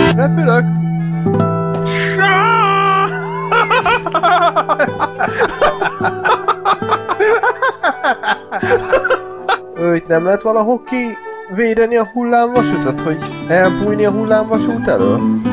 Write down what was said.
Repülök! Őt nem lehet valahol kivédeni a hullámvasutat, hogy elbújni a hullámvasút elől?